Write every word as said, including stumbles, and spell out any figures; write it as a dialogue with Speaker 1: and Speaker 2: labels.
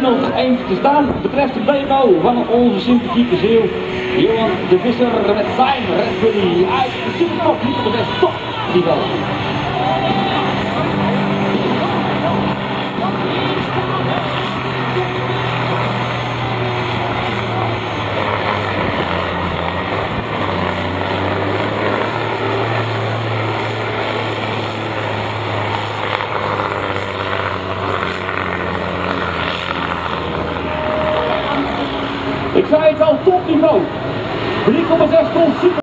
Speaker 1: nog één te staan betreft de B M O van onze sympathieke ziel. Johan de Visser met zijn Red Bully uit de Supersport Liga zes top niveau. Ik zei het al, topniveau. drie komma zes ton super.